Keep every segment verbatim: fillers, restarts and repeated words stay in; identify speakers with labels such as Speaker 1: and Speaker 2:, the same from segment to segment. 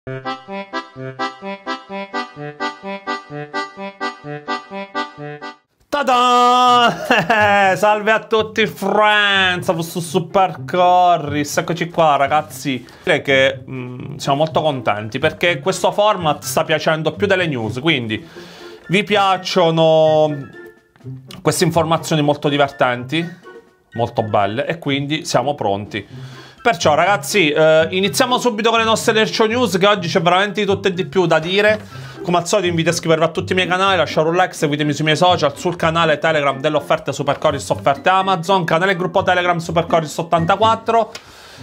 Speaker 1: Ta-da! Salve a tutti friends, su Supercorris, eccoci qua ragazzi. Direi che mh, siamo molto contenti perché questo format sta piacendo più delle news, quindi vi piacciono queste informazioni molto divertenti, molto belle, e quindi siamo pronti. Perciò ragazzi, eh, iniziamo subito con le nostre Lercio News, che oggi c'è veramente di tutto e di più da dire. Come al solito invito a iscrivervi a tutti i miei canali, lasciare un like, seguitemi sui miei social, sul canale Telegram delle offerte Supercorris, offerte Amazon, canale gruppo Telegram Supercorris ottantaquattro.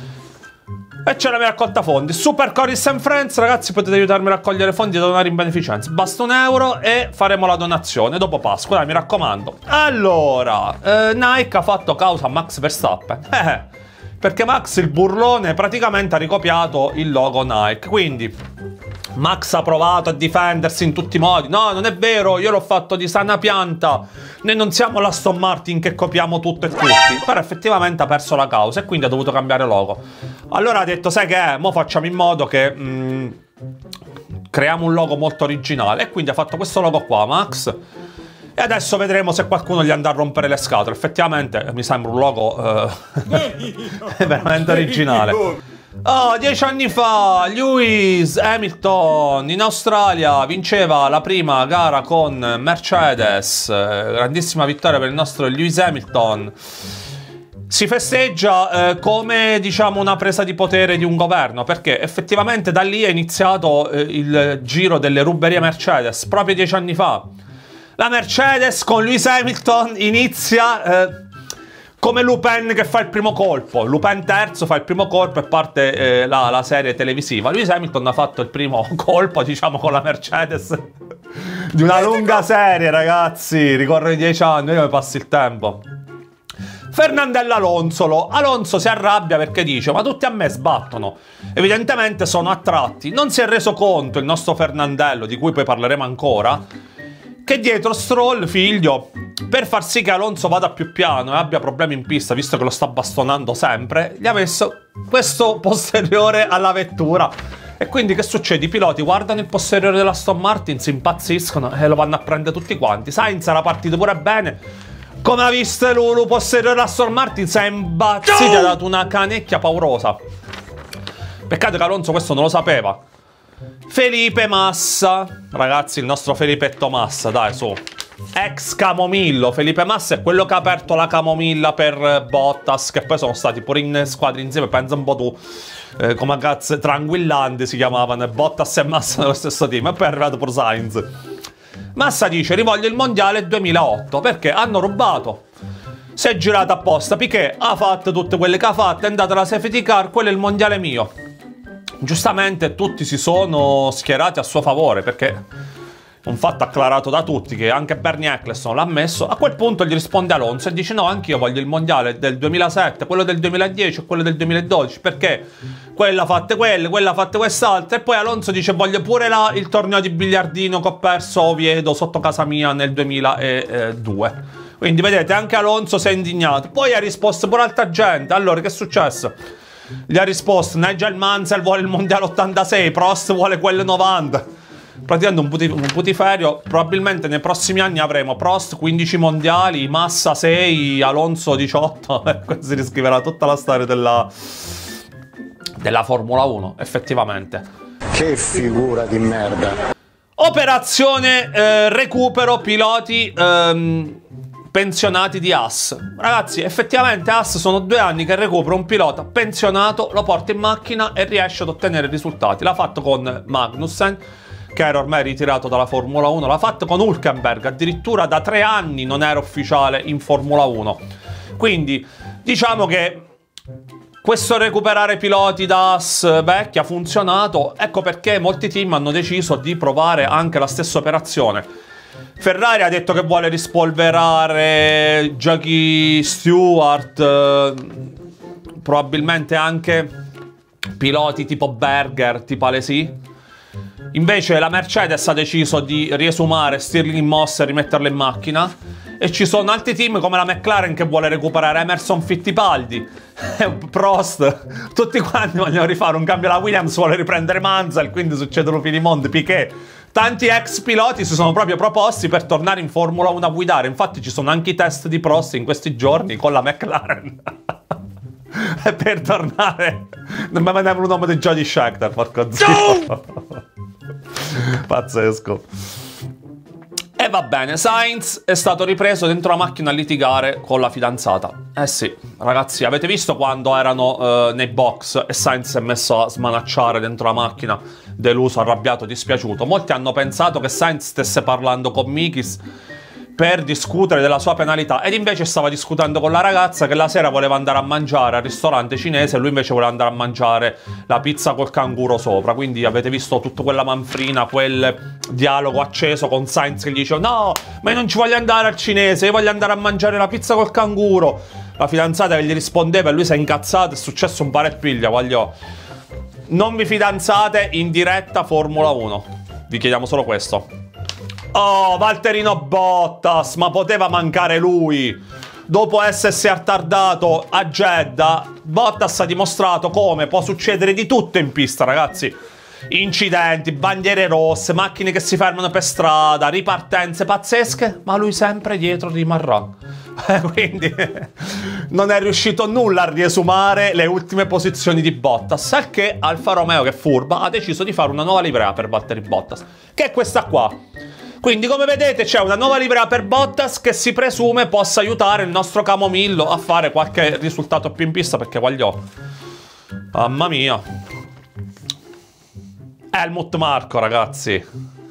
Speaker 1: E c'è la mia raccolta fondi, Supercorris and Friends, ragazzi potete aiutarmi a raccogliere fondi e donare in beneficenza. Basta un euro e faremo la donazione dopo Pasqua, dai, mi raccomando. Allora, eh, Nike ha fatto causa a Max Verstappen. Eh, perché Max, il burlone, praticamente ha ricopiato il logo Nike, quindi Max ha provato a difendersi in tutti i modi. No, non è vero, io l'ho fatto di sana pianta. Noi non siamo l'Aston Martin che copiamo tutto e tutti. Però effettivamente ha perso la causa e quindi ha dovuto cambiare logo. Allora ha detto, sai che è? Mo facciamo in modo che mh, creiamo un logo molto originale. E quindi ha fatto questo logo qua, Max. E adesso vedremo se qualcuno gli andrà a rompere le scatole. Effettivamente mi sembra un logo eh, veramente originale. Oh, dieci anni fa Lewis Hamilton in Australia vinceva la prima gara con Mercedes. Grandissima vittoria per il nostro Lewis Hamilton. Si festeggia eh, come, diciamo, una presa di potere di un governo, perché effettivamente da lì è iniziato eh, il giro delle ruberie Mercedes, proprio dieci anni fa. La Mercedes con Lewis Hamilton inizia eh, come Lupin che fa il primo colpo. Lupin terzo fa il primo colpo e parte eh, la, la serie televisiva. Lewis Hamilton ha fatto il primo colpo, diciamo, con la Mercedes di una lunga serie, ragazzi. Ricorrono i dieci anni, vediamo come passa il tempo. Fernandella Alonso. Alonso si arrabbia perché dice, ma tutti a me sbattono. Evidentemente sono attratti. Non si è reso conto il nostro Fernandello, di cui poi parleremo ancora, che dietro Stroll, figlio, per far sì che Alonso vada più piano e abbia problemi in pista, visto che lo sta bastonando sempre, gli ha messo questo posteriore alla vettura. E quindi che succede? I piloti guardano il posteriore della Aston Martin, si impazziscono e lo vanno a prendere tutti quanti. Sainz era partito pure bene. Come ha visto Lulu, posteriore della Aston Martin, si è imbazzito e ha dato una canecchia paurosa. Peccato che Alonso questo non lo sapeva. Felipe Massa, ragazzi, il nostro Felipetto Massa, dai, su. Ex Camomillo. Felipe Massa è quello che ha aperto la camomilla per Bottas, che poi sono stati pure in squadra insieme, pensa un po' tu, eh, come cazzo, tranquillante si chiamavano, Bottas e Massa nello stesso team, e poi è arrivato pure Sainz. Massa dice, rivoglio il mondiale duemilaotto, perché hanno rubato. Si è girato apposta, Piquet ha fatto tutte quelle che ha fatto, è andato alla safety car, quello è il mondiale mio. Giustamente tutti si sono schierati a suo favore, perché un fatto acclarato da tutti, che anche Bernie Eccleston l'ha ammesso. A quel punto gli risponde Alonso e dice, no, anch'io voglio il mondiale del duemilasette, quello del duemiladieci e quello del duemiladodici, perché quella fatte quelle, quella fatte quest'altra. E poi Alonso dice, voglio pure là il torneo di biliardino che ho perso a Oviedo sotto casa mia nel duemiladue. Quindi vedete, anche Alonso si è indignato. Poi ha risposto pure altra gente. Allora, che è successo? Gli ha risposto, Nigel Mansell vuole il mondiale ottantasei, Prost vuole quello novanta. Praticamente un, puti un putiferio. Probabilmente nei prossimi anni avremo Prost quindici mondiali, Massa sei, Alonso diciotto. E si riscriverà tutta la storia della, della Formula uno, effettivamente.
Speaker 2: Che figura di merda.
Speaker 1: Operazione eh, recupero piloti ehm, pensionati di Haas. Ragazzi, effettivamente Haas sono due anni che recupera un pilota pensionato, lo porta in macchina e riesce ad ottenere risultati. L'ha fatto con Magnussen, che era ormai ritirato dalla Formula uno, l'ha fatto con Hülkenberg, addirittura da tre anni non era ufficiale in Formula uno. Quindi diciamo che questo recuperare piloti da Haas vecchi ha funzionato. Ecco perché molti team hanno deciso di provare anche la stessa operazione. Ferrari ha detto che vuole rispolverare Jackie Stewart, eh, probabilmente anche piloti tipo Berger, tipo Alesi. Invece la Mercedes ha deciso di riesumare Stirling Moss e rimetterlo in macchina. E ci sono altri team come la McLaren che vuole recuperare Emerson Fittipaldi, Prost, tutti quanti vogliono rifare un cambio. La Williams vuole riprendere Mansell, quindi succedono finimondi, Piquet. Tanti ex piloti si sono proprio proposti per tornare in Formula uno a guidare. Infatti ci sono anche i test di Prost in questi giorni con la McLaren. Per tornare. Non mi mandava un nome di Jody Scheckter, porco zio. Pazzesco. E va bene, Sainz è stato ripreso dentro la macchina a litigare con la fidanzata. Eh sì, ragazzi, avete visto quando erano eh, nei box e Sainz si è messo a smanacciare dentro la macchina, deluso, arrabbiato, dispiaciuto? Molti hanno pensato che Sainz stesse parlando con Mikis per discutere della sua penalità, ed invece stava discutendo con la ragazza che la sera voleva andare a mangiare al ristorante cinese e lui invece voleva andare a mangiare la pizza col canguro sopra. Quindi avete visto tutta quella manfrina, quel dialogo acceso con Sainz che gli dice no, ma io non ci voglio andare al cinese, io voglio andare a mangiare la pizza col canguro. La fidanzata che gli rispondeva e lui si è incazzato, è successo un pare e piglia, voglio... Non vi fidanzate in diretta Formula uno, vi chiediamo solo questo. Oh, Valterino Bottas, ma poteva mancare lui? Dopo essersi attardato a Jeddah, Bottas ha dimostrato come può succedere di tutto in pista, ragazzi. Incidenti, bandiere rosse, macchine che si fermano per strada, ripartenze pazzesche, ma lui sempre dietro rimarrà. Quindi non è riuscito nulla a riesumare le ultime posizioni di Bottas, al che Alfa Romeo, che è furba, ha deciso di fare una nuova livrea per Valtteri Bottas, che è questa qua. Quindi, come vedete, c'è una nuova livrea per Bottas che si presume possa aiutare il nostro Camomillo a fare qualche risultato più in pista, perché voglio... Mamma mia. Helmut Marko, ragazzi.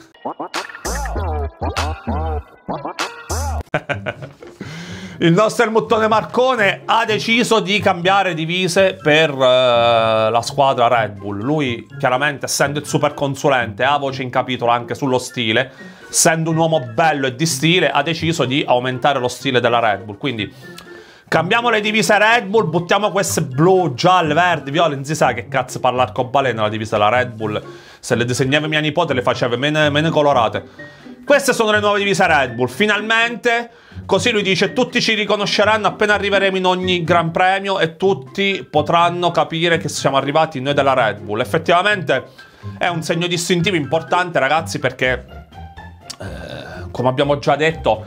Speaker 1: Il nostro Helmuttone Marcone ha deciso di cambiare divise per uh, la squadra Red Bull. Lui, chiaramente, essendo il super consulente, ha voce in capitolo anche sullo stile. Essendo un uomo bello e di stile, ha deciso di aumentare lo stile della Red Bull. Quindi cambiamo le divise Red Bull, buttiamo queste blu, gialle, verdi, viola. Non si sa che cazzo parla l'arcobaleno la divisa della Red Bull. Se le disegnava mia nipote le faceva meno, meno colorate. Queste sono le nuove divise Red Bull, finalmente, così lui dice, tutti ci riconosceranno appena arriveremo in ogni Gran Premio e tutti potranno capire che siamo arrivati noi della Red Bull. Effettivamente è un segno distintivo importante, ragazzi, perché, eh, come abbiamo già detto,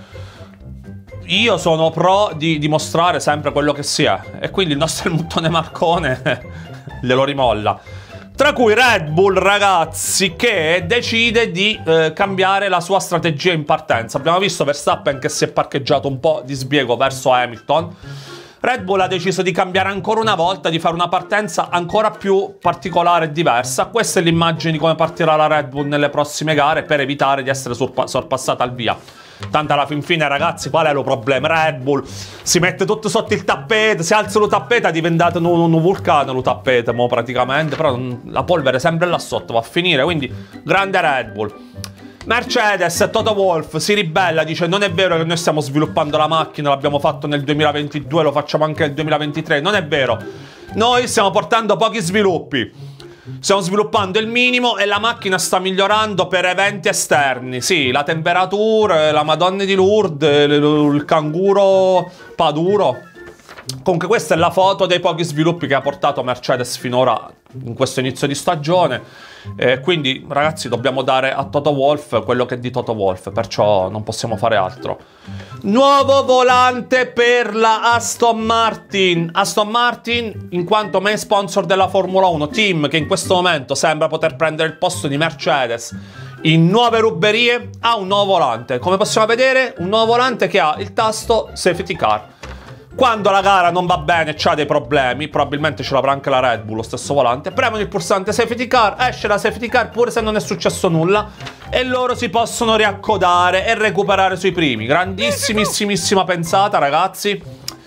Speaker 1: io sono pro di dimostrare sempre quello che si è, e quindi il nostro Helmuttone Marcone glielo rimolla. Tra cui Red Bull, ragazzi, che decide di eh, cambiare la sua strategia in partenza. Abbiamo visto Verstappen che si è parcheggiato un po' di sbiego verso Hamilton. Red Bull ha deciso di cambiare ancora una volta, di fare una partenza ancora più particolare e diversa. Questa è l'immagine di come partirà la Red Bull nelle prossime gare per evitare di essere sorpassata al via. Tanto alla fin fine, ragazzi, qual è lo problema? Red Bull si mette tutto sotto il tappeto, si alza lo tappeto, è diventato un, un vulcano lo tappeto, mo praticamente, però la polvere è sempre là sotto, va a finire, quindi grande Red Bull. Mercedes, Toto Wolff si ribella, dice non è vero che noi stiamo sviluppando la macchina, l'abbiamo fatto nel duemilaventidue, lo facciamo anche nel duemilaventitré, non è vero. Noi stiamo portando pochi sviluppi. Stiamo sviluppando il minimo e la macchina sta migliorando per eventi esterni. Sì, la temperatura, la Madonna di Lourdes, il canguro paduro. Comunque questa è la foto dei pochi sviluppi che ha portato Mercedes finora in questo inizio di stagione. E quindi, ragazzi, dobbiamo dare a Toto Wolff quello che è di Toto Wolff, perciò non possiamo fare altro. Nuovo volante per la Aston Martin. Aston Martin, in quanto main sponsor della Formula uno, team che in questo momento sembra poter prendere il posto di Mercedes in nuove ruberie, ha un nuovo volante. Come possiamo vedere, un nuovo volante che ha il tasto Safety Car. Quando la gara non va bene, c'ha dei problemi, probabilmente ce l'avrà anche la Red Bull, lo stesso volante, premono il pulsante Safety Car, esce la Safety Car pure se non è successo nulla, e loro si possono riaccodare e recuperare sui primi. Grandissimissima pensata, ragazzi.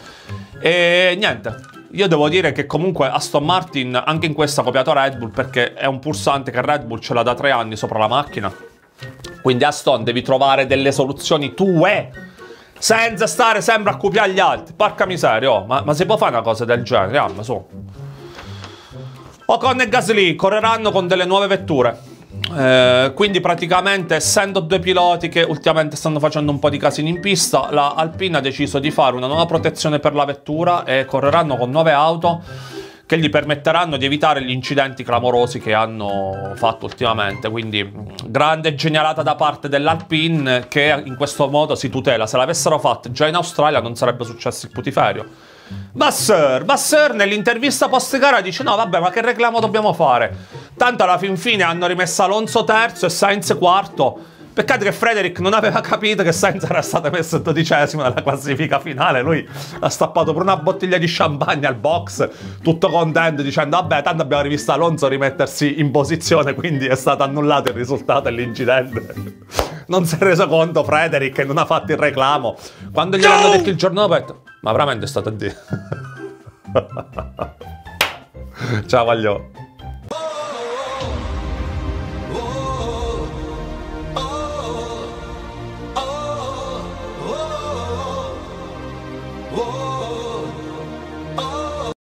Speaker 1: E niente, io devo dire che comunque Aston Martin anche in questo ha copiato Red Bull, perché è un pulsante che Red Bull ce l'ha da tre anni sopra la macchina. Quindi Aston, devi trovare delle soluzioni tue, senza stare sempre a copiare gli altri. Porca miseria, oh, ma, ma si può fare una cosa del genere? Andiamo, su. Ocon e Gasly correranno con delle nuove vetture. Eh, quindi praticamente, essendo due piloti che ultimamente stanno facendo un po' di casini in pista, la Alpine ha deciso di fare una nuova protezione per la vettura e correranno con nuove auto che gli permetteranno di evitare gli incidenti clamorosi che hanno fatto ultimamente. Quindi grande genialata da parte dell'Alpine, che in questo modo si tutela. Se l'avessero fatto già in Australia non sarebbe successo il putiferio. Vasseur, Vasseur nell'intervista post gara dice: no vabbè, ma che reclamo dobbiamo fare? Tanto alla fin fine hanno rimesso Alonso terzo e Sainz quarto. Peccato che Frederick non aveva capito che Sainz era stato messo dodicesimo nella classifica finale. Lui ha stappato per una bottiglia di champagne al box, tutto contento, dicendo vabbè, tanto abbiamo rivisto Alonso rimettersi in posizione, quindi è stato annullato il risultato dell'incidente. Non si è reso conto Frederick e non ha fatto il reclamo. Quando gliel'hanno detto il giorno dopo, ha detto: ma veramente è stato a dire. Ciao, Vaglio.